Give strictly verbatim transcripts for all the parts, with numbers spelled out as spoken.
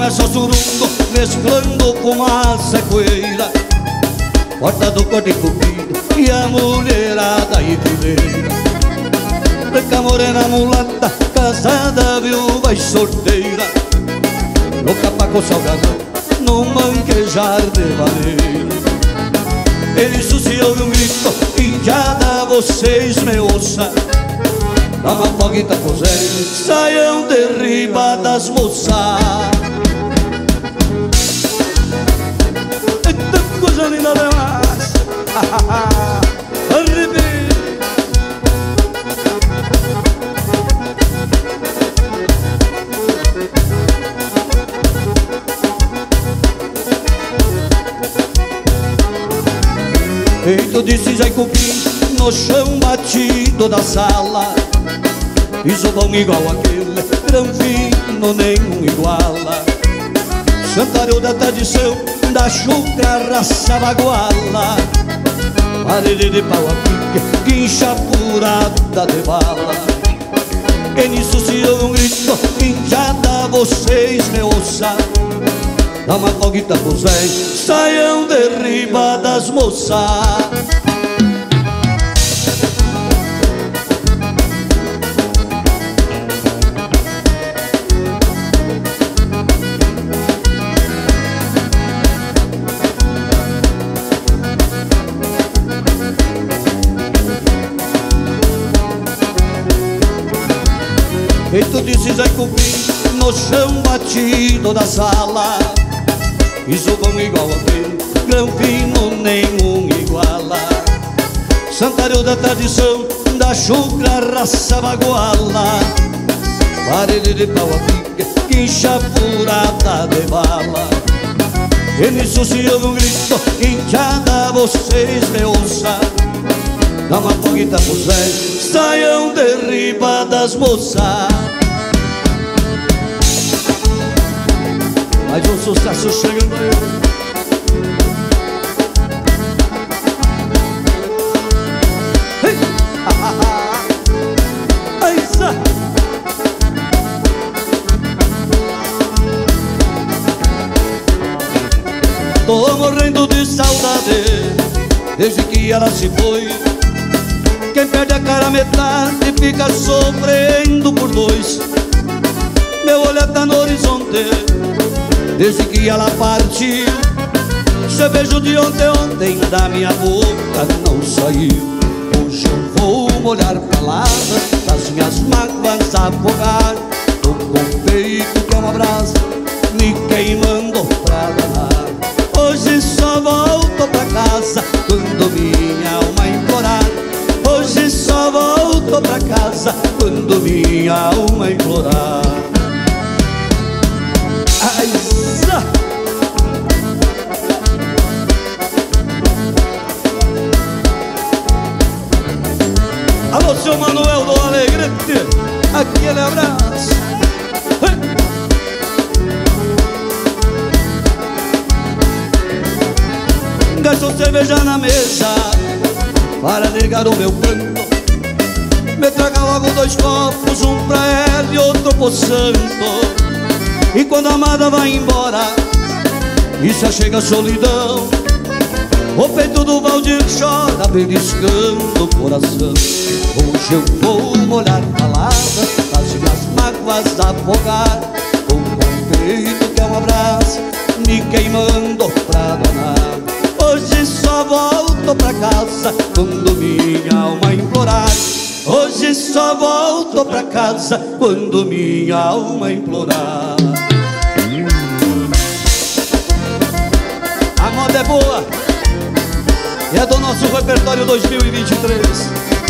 começa o surungo, mesclando fumaça e poeira. Porta do corte comido e a mulherada e fileira. Branca, morena, mulata, casada, viúva e sorteira. Louca pra coçar o galão, num manquejar de vaneira. Ele suciou um grito, indiada, vocês me ouçam. Dá uma foguita pro Zé, saiam de riba das moças. Eita, coisa linda demais. Arrebia. Feito de cinza e cupim no chão batido da sala. Isobão igual aquele, granfino nenhum iguala. Santário da tradição, da chucra, raça baguala. Parede de pau a pique, guincha furada de bala. E nisso se ouve um grito, indiada, vocês me ouçam. Dá uma foguita pro Zé, saiam de riba das moças. Feito de cinza e cupim no chão batido da sala. Isobão igual aquele, granfino nenhum iguala. Santário da tradição, da chucra, raça baguala. Parede de pau a pique, guincha furada de bala. E nisso se ouve um grito, indiada, vocês me ouçam. Dá uma foguita pro Zé, saiam de riba das moças. Mais um sucesso chegando aí. Hey! Aí está. Tô morrendo de saudade desde que ela se foi. Quem perde a cara metade fica sofrendo por dois. Meu olhar tá no horizonte desde que ela partiu. Seu beijo de ontem, ontem da minha boca não saiu. Hoje eu vou molhar palavras das minhas mágoas afogar. Tô com o peito que é uma brasa me queimando pra danar. Hoje só volto pra casa quando minha alma implorar. Hoje só volto pra casa quando minha alma implorar. Ai, alô, seu Manuel do Alegrete, aquele abraço. Gastou cerveja na mesa para negar o meu canto. Me traga logo dois copos, um pra ela e outro pro santo. E quando a amada vai embora e se chega a solidão, o peito do Valdir chora, beliscando o coração. Hoje eu vou molhar palavras, as minhas mágoas afogar. Com o peito que é um abraço me queimando pra danar. Hoje só volto pra casa quando minha alma implorar. Hoje só volto pra casa quando minha alma implorar. A moda é boa e é do nosso repertório dois mil e vinte e três.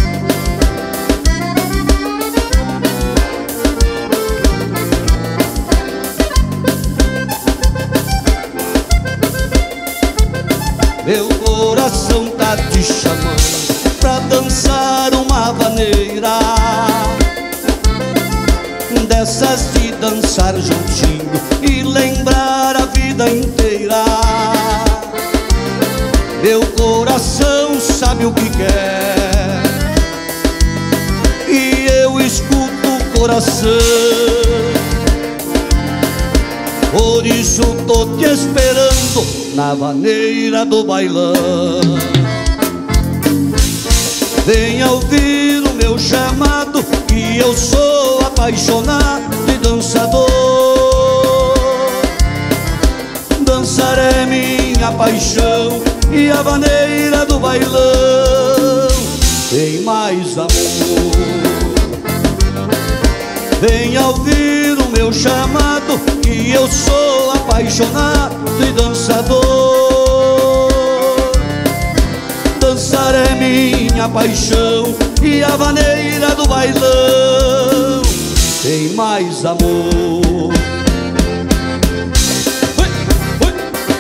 Meu coração tá te chamando pra dançar uma vaneira, dessas de dançar juntinho e lembrar a vida inteira. Meu coração sabe o que quer e eu escuto o coração. por isso tô te esperando na vaneira do bailão. Venha ouvir o meu chamado, que eu sou apaixonado e dançador. Dançar é minha paixão e a vaneira do bailão tem mais amor. Venha ouvir o meu chamado, que eu sou apaixonado e dançador. Dançar é minha paixão e a vaneira do bailão tem mais amor. Ui, ui.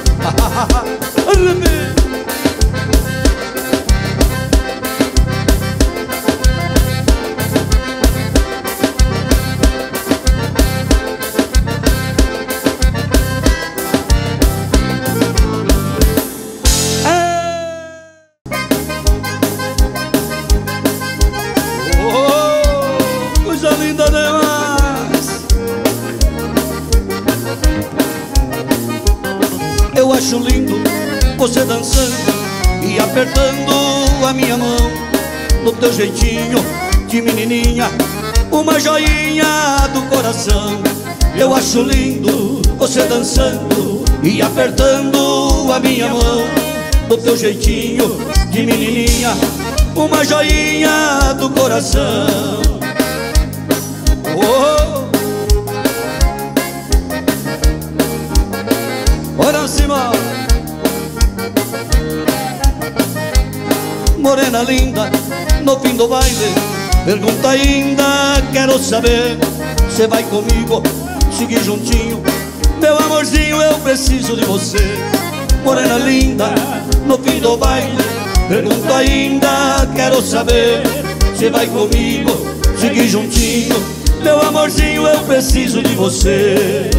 Eu acho lindo você dançando e apertando a minha mão, no teu jeitinho de menininha, uma joinha do coração. Eu acho lindo você dançando e apertando a minha mão, no teu jeitinho de menininha, uma joinha do coração. Oh, bora cima. Morena linda, no fim do baile, pergunta ainda, quero saber, cê vai comigo, seguir juntinho? Meu amorzinho, eu preciso de você. Morena linda, no fim do baile, pergunta ainda, quero saber, cê vai comigo, seguir juntinho? Meu amorzinho, eu preciso de você.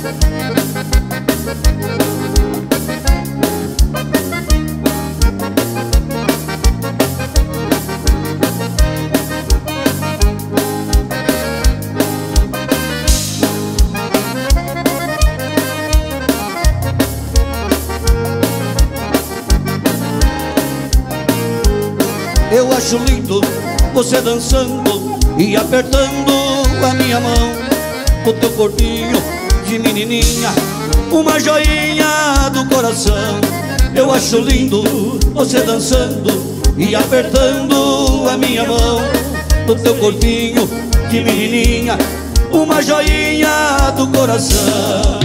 Eu acho lindo você dançando e apertando a minha mão, o teu corpinho de menininha, uma joinha do coração. Eu acho lindo você dançando e apertando a minha mão, o teu corpinho de menininha, uma joinha do coração.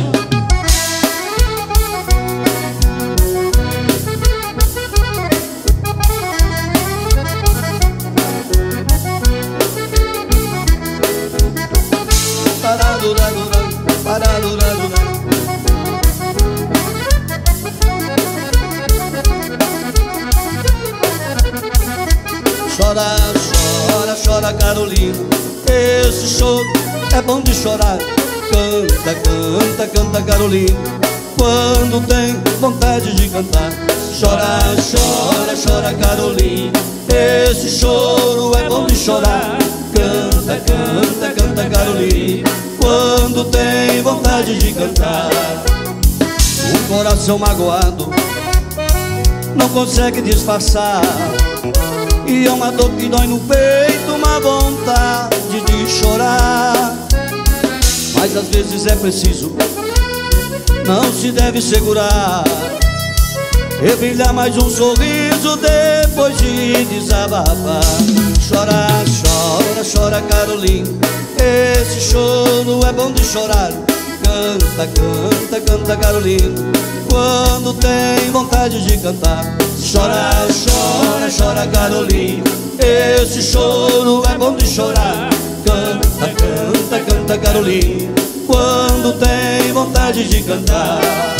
Chora, chora, chora, Carolina, esse choro é bom de chorar. Canta, canta, canta, Carolina, quando tem vontade de cantar. Chora, chora, chora, Carolina, esse choro é bom de chorar. Canta, canta, canta, Carolina, quando tem vontade de cantar. Um coração magoado não consegue disfarçar, e é uma dor que dói no peito, uma vontade de chorar. Mas às vezes é preciso, não se deve segurar, revelar mais um sorriso depois de desabafar. Chora, chora, chora, Carolina, esse choro é bom de chorar. Canta, canta, canta, Carolina, quando tem vontade de cantar. Chora, chora, chora, Carolina, esse choro é bom de chorar. Canta, canta, canta, Carolina, quando tem vontade de cantar.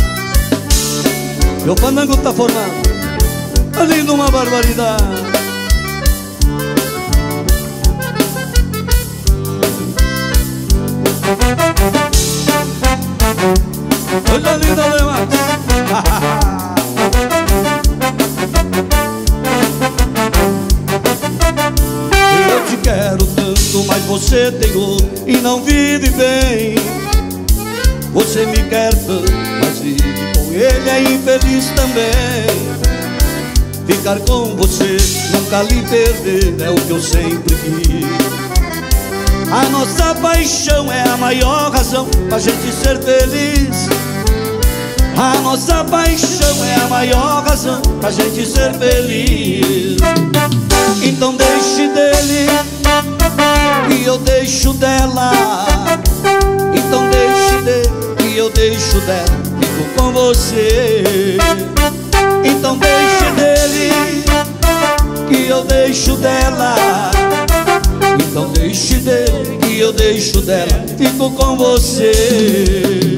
Meu fandango tá formado, ali numa barbaridade. Coisa linda demais. Eu te quero tanto, mas você tem outro e não vive bem. Você me quer tanto, mas vive com ele é infeliz também. Ficar com você, nunca lhe perder, é o que eu sempre quis. A nossa paixão é a maior razão pra gente ser feliz. A nossa paixão é a maior razão pra gente ser feliz. Então deixe dele e eu deixo dela. Então deixe dele e eu deixo dela. Fico com você. Então deixe dele que eu deixo dela. Então deixe dele que eu deixo dela. Fico com você.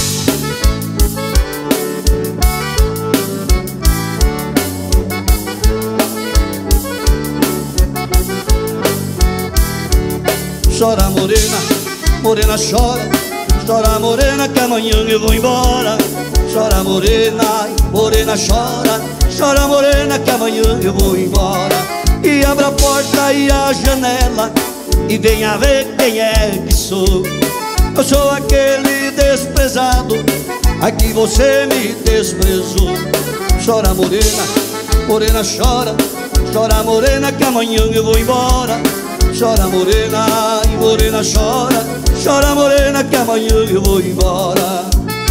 Chora morena, morena chora. Chora morena que amanhã eu vou embora. Chora morena, morena chora. Chora morena que amanhã eu vou embora. E abra a porta e a janela e venha ver quem é que sou. Eu sou aquele desprezado, ai que você me desprezou. Chora morena, morena chora. Chora morena que amanhã eu vou embora. Chora morena, e morena chora. Chora morena que amanhã eu vou embora.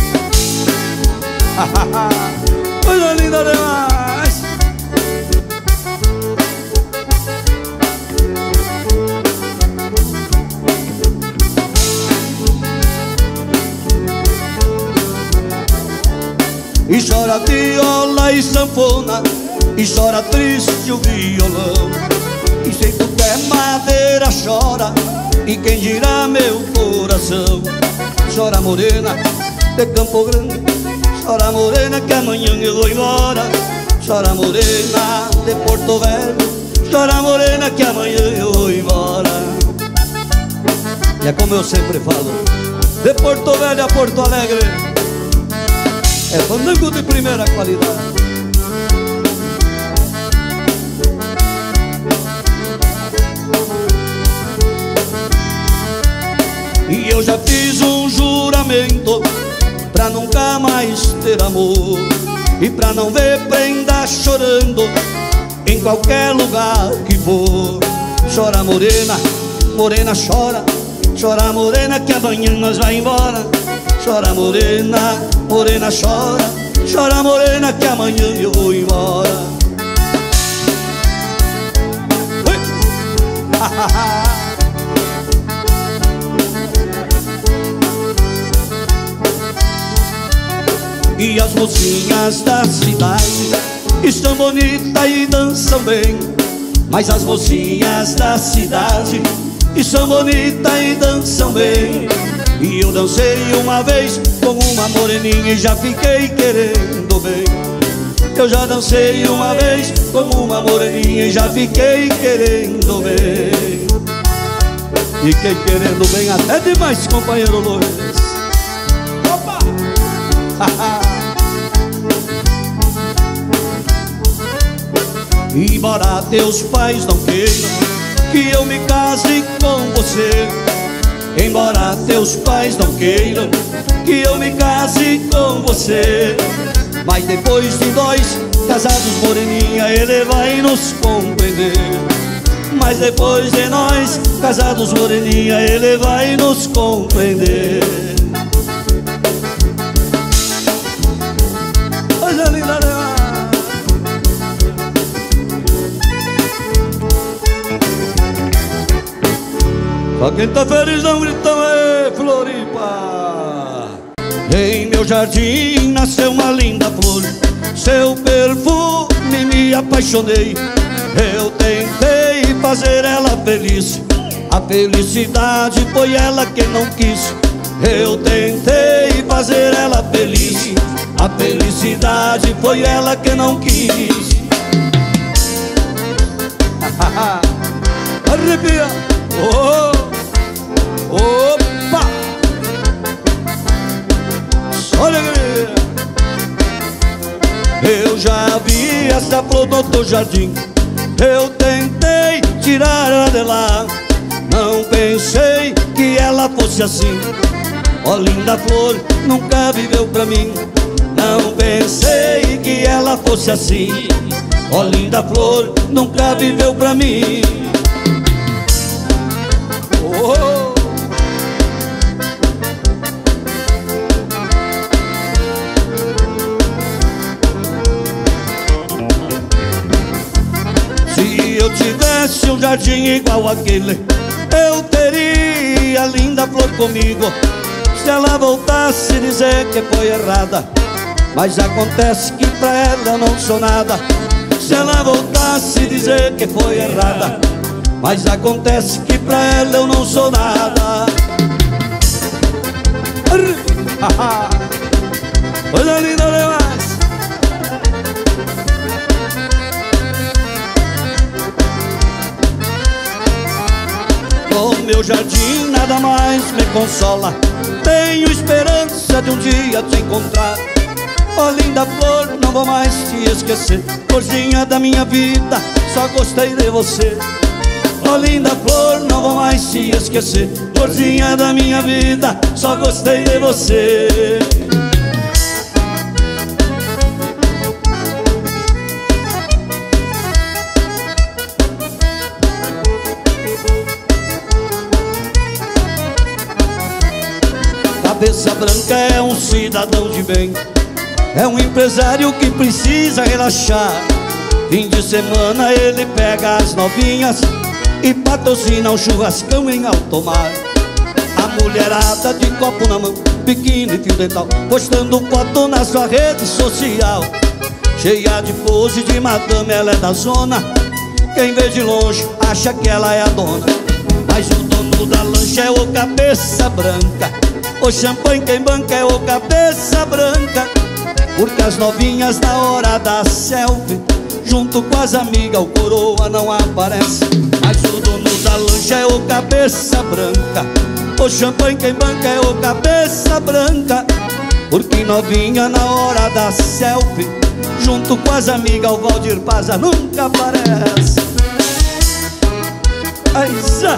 Coisa linda demais. E chora viola e sanfona, e chora triste o violão. E sei que é madeira chora, e quem dirá meu coração. Chora morena de Campo Grande. Chora morena que amanhã eu vou embora. Chora morena de Porto Velho. Chora morena que amanhã eu vou embora. E é como eu sempre falo, de Porto Velho a Porto Alegre é fandango de primeira qualidade. E eu já fiz um juramento pra nunca mais ter amor, e pra não ver prenda chorando em qualquer lugar que for. Chora morena, morena chora. Chora morena que amanhã nós vai embora. Chora morena, morena chora. Chora morena que amanhã eu vou embora. E as mocinhas da cidade estão bonitas e dançam bem. Mas as mocinhas da cidade estão bonitas e dançam bem. E eu dancei uma vez com uma moreninha e já fiquei querendo bem. Eu já dancei uma vez com uma moreninha e já fiquei querendo bem. Fiquei querendo bem até demais, companheiro Luiz. Opa! Embora teus pais não queiram que eu me case com você, embora teus pais não queiram que eu me case com você, mas depois de nós casados, moreninha, ele vai nos compreender. Mas depois de nós casados, moreninha, ele vai nos compreender. Coisa linda, né? Só quem tá feliz não grita, é Floripa. Em meu jardim nasceu uma linda flor, seu perfume me apaixonei. Eu tentei fazer ela feliz, a felicidade foi ela quem não quis. Eu tentei fazer ela feliz, a felicidade foi ela que não quis. Arrepia! Oh! Opa! Só alegria! Eu já vi essa flor do teu jardim, eu tentei tirar ela de lá. Não pensei que ela fosse assim, Ó linda flor, nunca viveu pra mim. Não pensei que ela fosse assim. Ó linda flor, nunca viveu pra mim. Oh. Se eu tivesse um jardim igual aquele, eu teria a linda flor comigo. Se ela voltasse dizer que foi errada, mas acontece que pra ela eu não sou nada. Se ela voltasse dizer que foi errada, mas acontece que pra ela eu não sou nada. Coisa linda demais. No meu jardim nada mais me consola. Tenho esperança de um dia te encontrar. Ó linda flor, não vou mais te esquecer. Florzinha da minha vida, só gostei de você. Ó linda flor, não vou mais te esquecer. Florzinha da minha vida, só gostei de você. Cabeça branca é um cidadão de bem, é um empresário que precisa relaxar. Fim de semana ele pega as novinhas e patrocina um churrascão em alto mar. A mulherada de copo na mão, biquíni, fio dental, postando foto na sua rede social. Cheia de pose de madame, ela é da zona. Quem vê de longe acha que ela é a dona, mas o dono da lancha é o cabeça branca. O champanhe quem banca é o cabeça branca. Porque as novinhas na hora da selfie, junto com as amigas, o coroa não aparece, mas o dono da lancha é o cabeça branca. O champanhe quem banca é o cabeça branca. Porque novinha na hora da selfie, junto com as amigas, o Valdir Paza nunca aparece. Ai, já.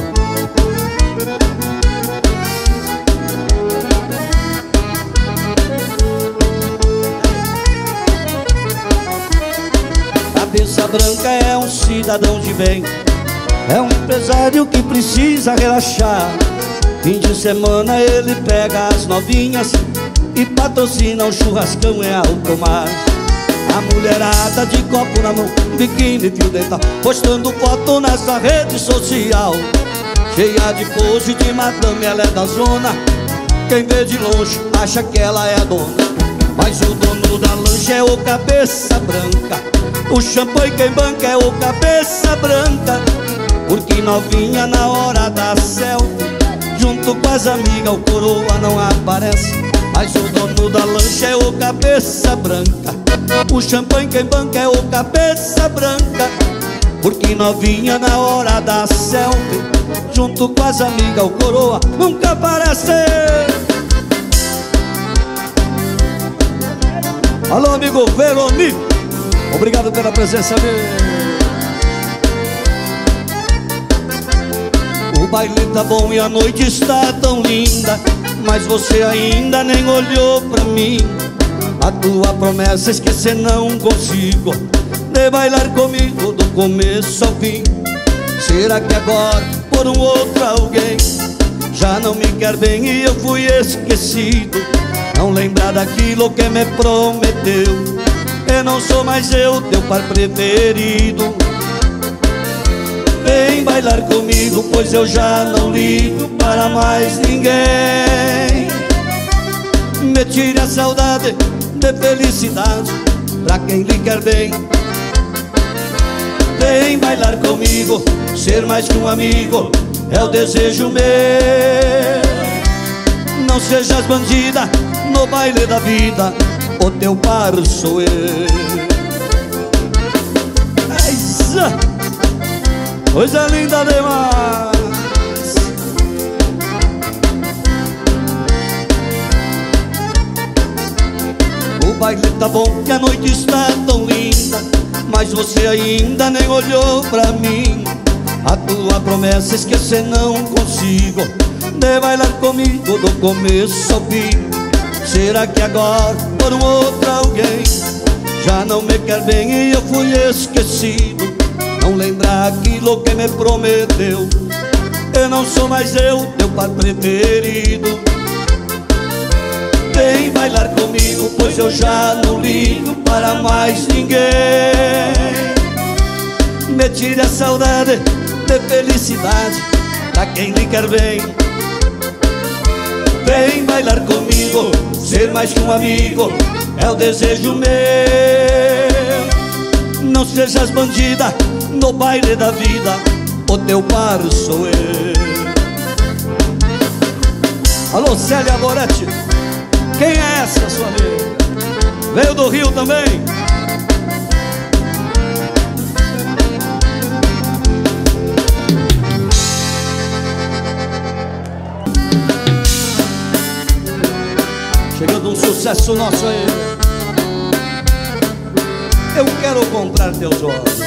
Cabeça branca é um cidadão de bem, é um empresário que precisa relaxar. Fim de semana ele pega as novinhas e patrocina um churrascão em alto mar. A mulherada de copo na mão, biquíni, fio dental, postando foto na sua rede social. Cheia de pose de madame, ela é da zona. Quem vê de longe acha que ela é a dona, mas o dono da lancha é o cabeça branca. O champanhe quem banca é o cabeça branca. Porque novinha na hora da selfie, junto com as amigas, o coroa não aparece, mas o dono da lancha é o cabeça branca. O champanhe quem banca é o cabeça branca. Porque novinha na hora da selfie, junto com as amigas, o coroa nunca aparece. Alô amigo Veronique, obrigado pela presença dele. O baile tá bom e a noite está tão linda, mas você ainda nem olhou pra mim. A tua promessa esquecer não consigo, de bailar comigo do começo ao fim. Será que agora por um outro alguém já não me quer bem e eu fui esquecido? Não lembrar daquilo que me prometeu, eu não sou mais eu, teu par preferido. Vem bailar comigo, pois eu já não ligo para mais ninguém. Me tire a saudade de felicidade pra quem lhe quer bem. Vem bailar comigo, ser mais que um amigo é o desejo meu. Não sejas bandida no baile da vida, o teu par sou eu. Eisa, coisa linda demais. O baile tá bom e a noite está tão linda, mas você ainda nem olhou pra mim. A tua promessa esquecer não consigo, de bailar comigo do começo ao fim. Será que agora por um outro alguém já não me quer bem e eu fui esquecido? Não lembrar aquilo que me prometeu. Eu não sou mais eu, teu par preferido. Vem bailar comigo, pois eu já não ligo para mais ninguém. Me tire a saudade de felicidade pra quem lhe quer bem. Vem bailar comigo, ser mais que um amigo é o desejo meu. Não sejas bandida no baile da vida, o teu par sou eu. Alô, Célia Moretti, quem é essa sua amiga? Veio do Rio também? Chegando um sucesso nosso aí. Eu quero comprar teus olhos.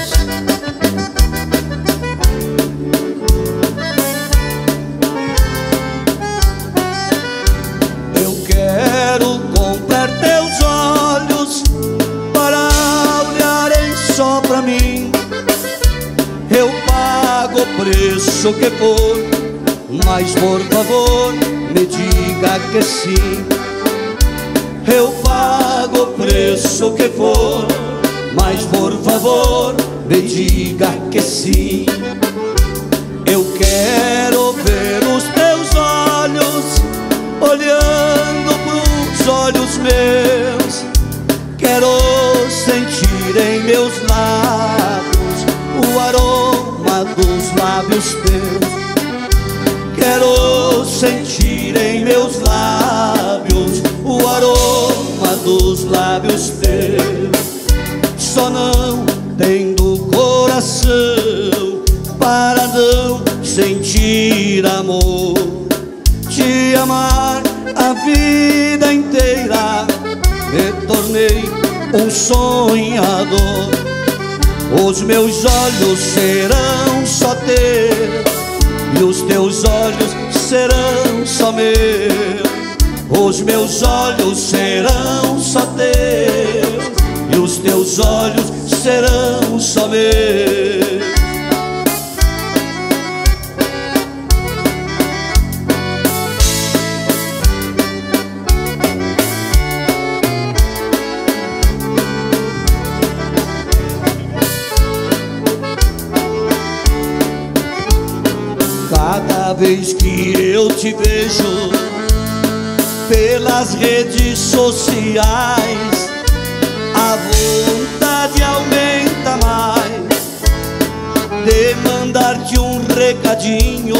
Eu quero comprar teus olhos para olharem só pra mim. Eu pago o preço que for, mas por favor me diga que sim. Eu pago o preço que for, mas por favor me diga que sim. Eu quero ver os teus olhos olhando pros olhos meus. Quero sentir em meus lábios o aroma dos lábios teus. Quero sentir em meus lábios o aroma dos lábios teus. Só não tendo coração para não sentir amor. Te amar a vida inteira, me tornei um sonhador. Os meus olhos serão só teus e os teus olhos serão só meus. Os meus olhos serão só teus e os teus olhos serão só meus. Cada vez que eu te vejo pelas redes sociais, a vontade aumenta mais de mandar-te um recadinho.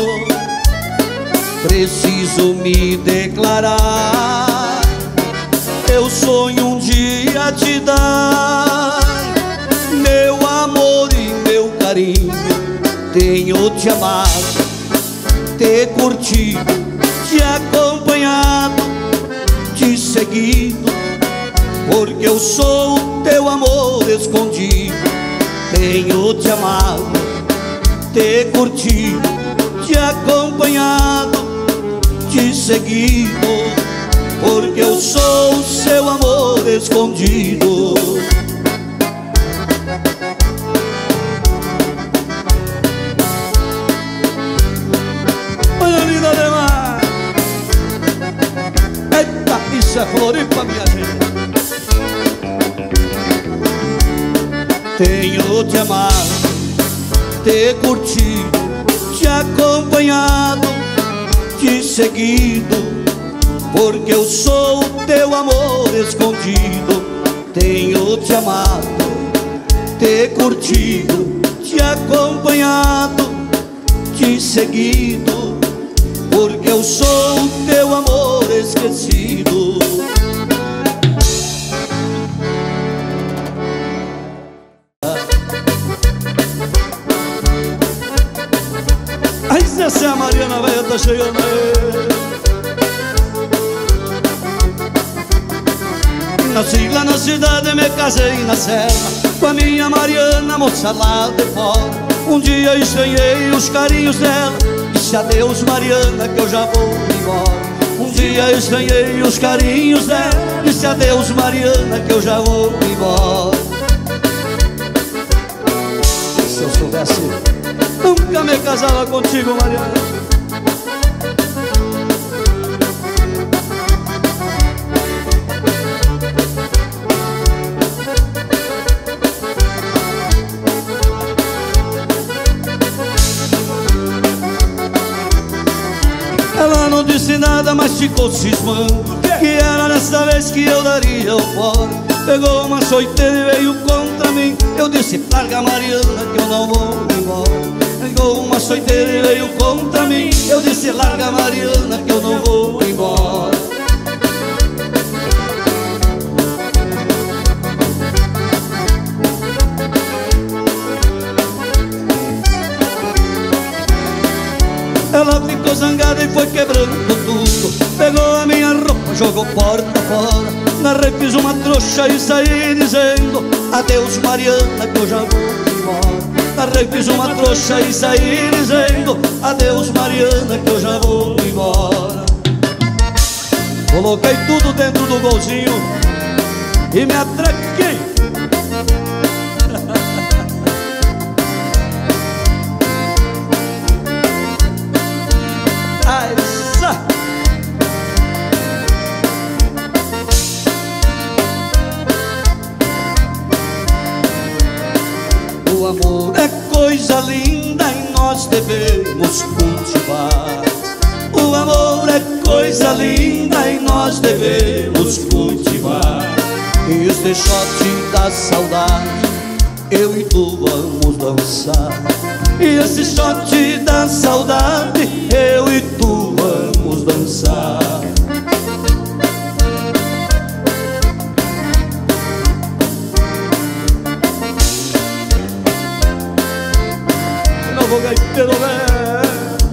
Preciso me declarar, eu sonho um dia te dar meu amor e meu carinho. Tenho te amado, te curtido, te acompanhado, te seguido, porque eu sou o teu amor escondido. Tenho te amado, te curtido, te acompanhado, te seguido, porque eu sou o seu amor escondido. Olha, linda demais! Eita, isso é Floripa, minha gente. Tenho te amado, te curtido, te acompanhado, te seguido, porque eu sou o teu amor escondido. Tenho te amado, te curtido, te acompanhado, te seguido, porque eu sou o teu amor esquecido. Essa é a Mariana velha, tá chegando aí. Nasci lá na cidade, me casei na serra com a minha Mariana, moça lá de fora. Um dia estranhei os carinhos dela, Disse adeus, Mariana, que eu já vou embora. Um dia estranhei os carinhos dela. Disse adeus, Mariana, que eu já vou embora. Se eu soubesse, nunca me casava contigo, Mariana. Ela não disse nada, mas ficou cismando que era dessa vez que eu daria o fora. Pegou uma soiteira e veio contra mim. Eu disse, larga, Mariana, que eu não vou embora. Pegou uma soiteira e veio contra mim. Eu disse, larga, Mariana, que eu não vou embora. Ela ficou zangada e foi quebrando tudo. Pegou a minha roupa, jogou porta fora. Narrei, fiz uma trouxa e saí dizendo, adeus, Mariana, que eu já vou embora. Narrei, fiz uma trouxa e saí dizendo, adeus, Mariana, que eu já vou embora. Coloquei tudo dentro do golzinho e me atraquei. O amor é coisa linda e nós devemos cultivar. O amor é coisa linda e nós devemos cultivar. E este shot da saudade, eu e tu vamos dançar. E esse shot da saudade, eu e tu vamos dançar. Novo gaiteiro velho.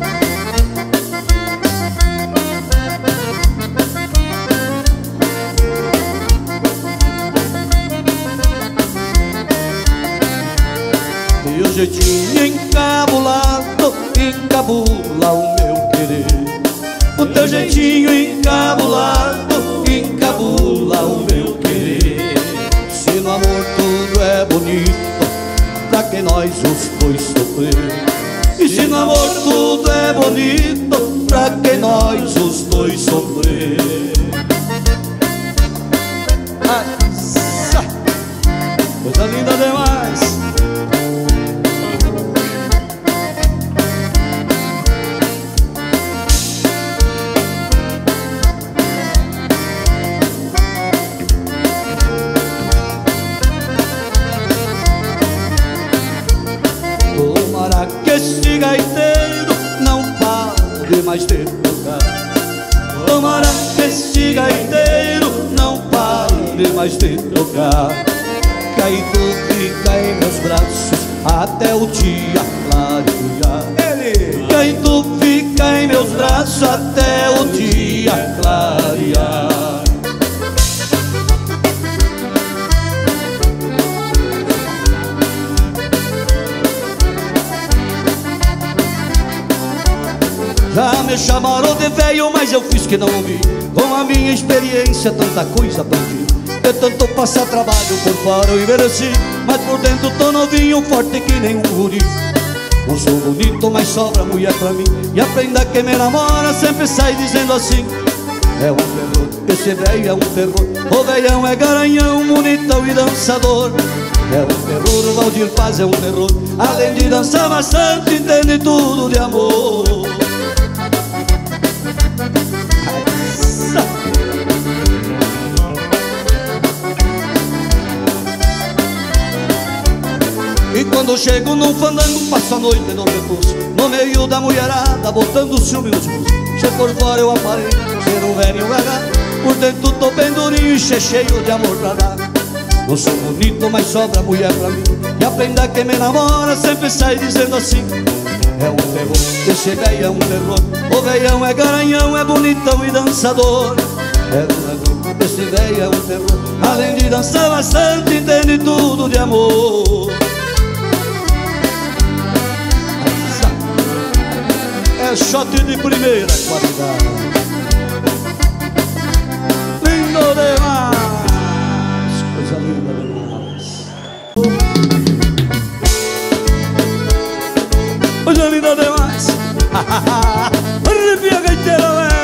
Teu jeitinho encabulado encabula o meu querer. O teu jeitinho encabulado encabula o meu querer. Se no amor tudo é bonito, pra que nós os dois sofrer? E se no amor tudo é bonito, pra que nós os dois sofrer? Ai, coisa linda demais. Tomara que este gaiteiro não pare mais de tocar. Tomara que este gaiteiro não pare mais de tocar. Que aí tu fica em meus braços até o dia clarear. Ele. Que aí tu fica em meus braços até o dia clarear. Já me chamaram de velho, mas eu fiz que não ouvi. Com a minha experiência, tanta coisa aprendi. De tanto passar trabalho por fora eu envelheci, mas por dentro tô novinho, forte que nem um guri. Não sou bonito, mas sobra mulher pra mim. E aprenda que me namora, sempre sai dizendo assim: é um terror, esse velho é um terror. O velhão é garanhão, bonitão e dançador. É um terror, o Valdir Paz é um terror. Além de dançar bastante, entende tudo de amor. E quando chego num fandango, passo a noite no repouso, no meio da mulherada, botando ciúme nos pulsos. Se por fora eu aparei, ser um velho gaga, por dentro tô bem durinho e cheio de amor pra dar. Não sou bonito, mas sobra mulher pra mim. E aprenda que me namora, sempre sai dizendo assim: é um terror, esse velho é um terror. O velhão é garanhão, é bonitão e dançador. É um terror, esse velho é um terror. Além de dançar bastante, entende tudo de amor. É shot de primeira qualidade. Lindo demais, coisa linda demais. Coisa linda demais. Arrepia a gaiteira, velho.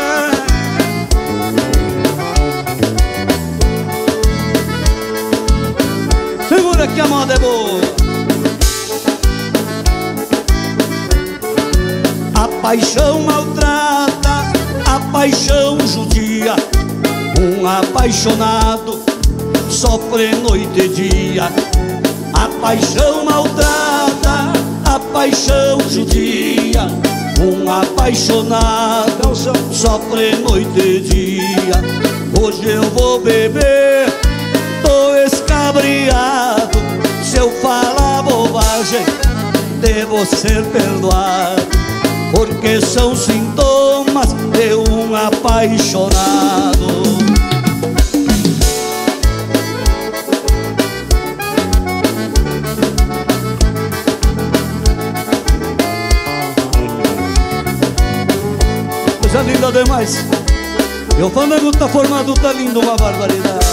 Segura que a moda é boa. A paixão maltrata, a paixão judia. Um apaixonado sofre noite e dia. A paixão maltrata, a paixão judia. Um apaixonado sofre noite e dia. Hoje eu vou beber, tô escabriado. Se eu falar bobagem, devo ser perdoado, porque são sintomas de um apaixonado. Coisa linda demais. E o fandango tá formado, tá lindo, uma barbaridade.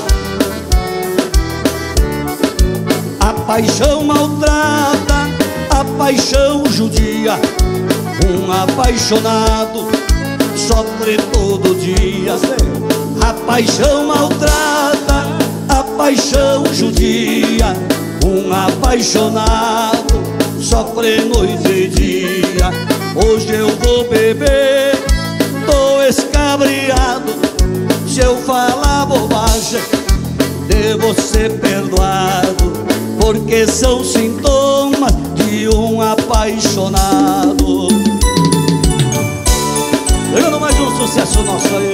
A paixão maltrata, a paixão judia. Um apaixonado sofre todo dia. A paixão maltrata, a paixão judia. Um apaixonado sofre noite e dia. Hoje eu vou beber, tô escabriado. Se eu falar bobagem, devo ser perdoado, porque são sintomas de um apaixonado. Chegando mais um sucesso nosso aí.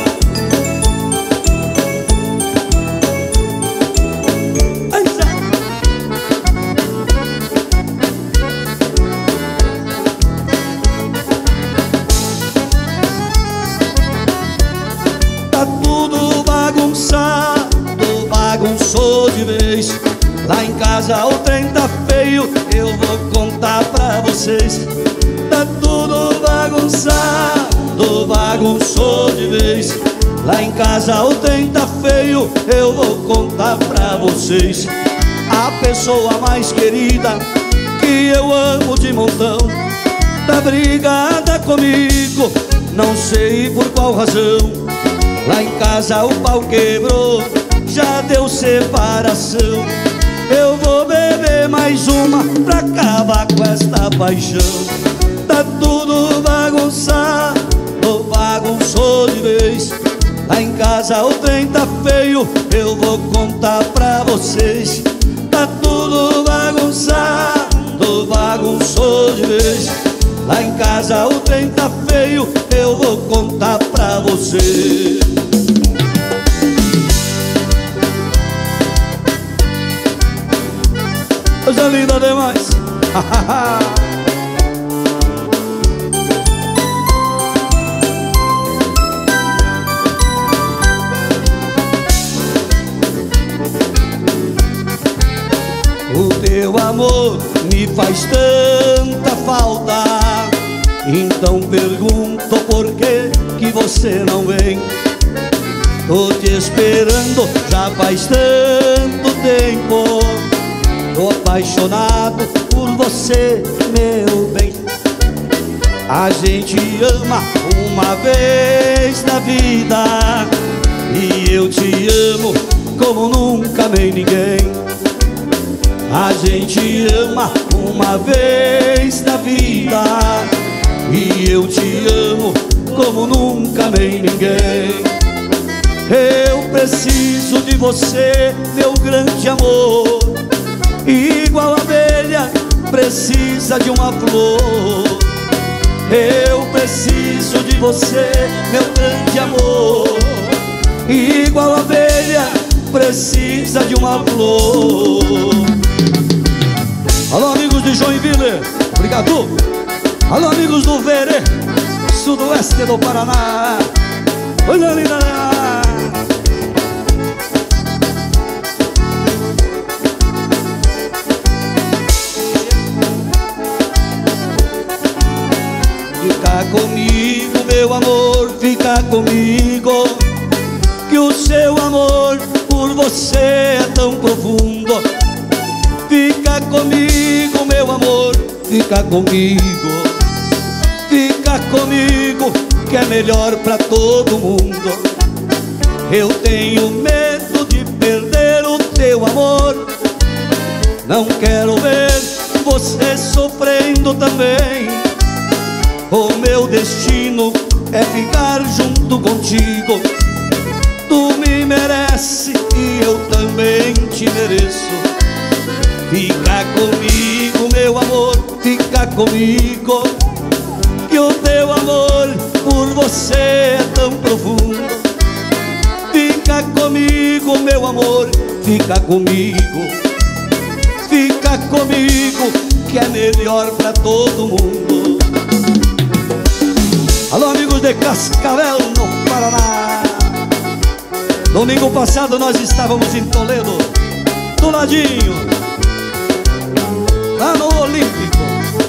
Tá tudo bagunçado, bagunçou de vez. Lá em casa o trem tá feio, eu vou contar pra vocês. Tá tudo bagunçado, bagunçou de vez. Lá em casa o trem tá feio, eu vou contar pra vocês. A pessoa mais querida que eu amo de montão tá brigada comigo, não sei por qual razão. Lá em casa o pau quebrou, já deu separação. Eu vou beber mais uma pra acabar com esta paixão. Tá tudo bagunçado, bagunçou de vez. Lá em casa o trem tá feio, eu vou contar pra vocês. Tá tudo bagunçado, bagunçou de vez. Lá em casa o trem tá feio, eu vou contar pra vocês. Coisa linda demais. O teu amor me faz tanta falta, então pergunto por que que você não vem. Tô te esperando já faz tanto tempo. Tô apaixonado por você, meu bem. A gente ama uma vez na vida, e eu te amo como nunca amei ninguém. A gente ama uma vez na vida, e eu te amo como nunca amei ninguém. Eu preciso de você, meu grande amor, igual a abelha precisa de uma flor. Eu preciso de você, meu grande amor, igual a abelha precisa de uma flor. Alô, amigos de Joinville, obrigado. Alô, amigos do Verê, sudoeste do Paraná. Olha linda. comigo, meu amor, fica comigo, que o seu amor por você é tão profundo. Fica comigo, meu amor, fica comigo, fica comigo, que é melhor pra todo mundo. Eu tenho medo de perder o teu amor, não quero ver você sofrendo também. O meu destino é ficar junto contigo. Tu me merece e eu também te mereço. Fica comigo, meu amor, fica comigo, que o teu amor por você é tão profundo. Fica comigo, meu amor, fica comigo, fica comigo, que é melhor pra todo mundo. Alô, amigos de Cascavel, no Paraná. Domingo passado nós estávamos em Toledo, do ladinho, lá no Olímpico.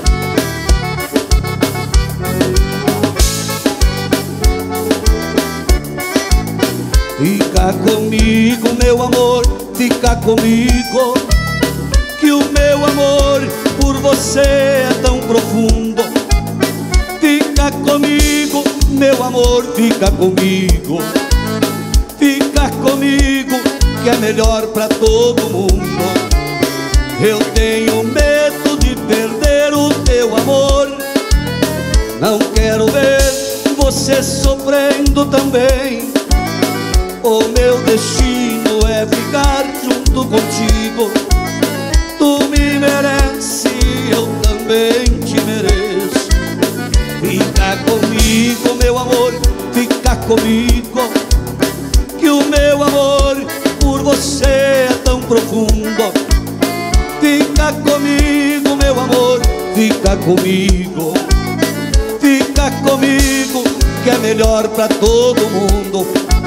Fica comigo, meu amor, fica comigo, que o meu amor por você é tão profundo. Fica comigo, meu amor, fica comigo, fica comigo, que é melhor pra todo mundo. Eu tenho medo de perder o teu amor, não quero ver você sofrendo também. O meu destino é ficar junto contigo. Tu me merece, eu também te mereço. Fica comigo, meu amor, fica comigo, que o meu amor por você é tão profundo. Fica comigo, meu amor, fica comigo, fica comigo, que é melhor pra todo mundo.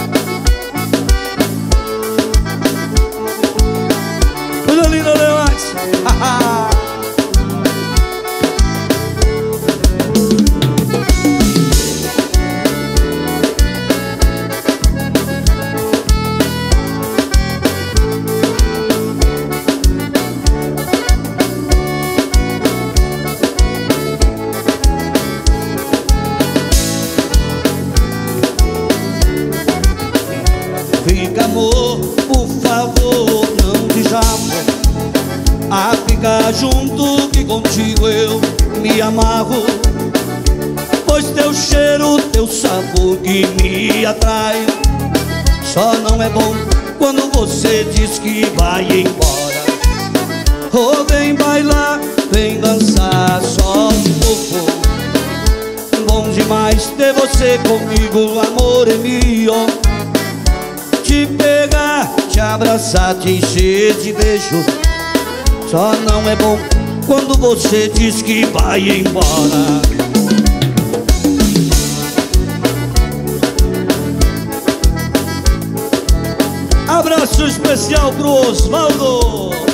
Coisa linda, Leões! Fica, amor, por favor, não te chamo a ficar junto, que contigo eu me amarro. Pois teu cheiro, teu sabor que me atrai. Só não é bom quando você diz que vai embora. Oh, vem bailar, vem dançar só um pouco. Bom demais ter você comigo, amor é meu. Te pegar, te abraçar, te encher de beijo. Só não é bom quando você diz que vai embora. Abraço especial pro Osvaldo.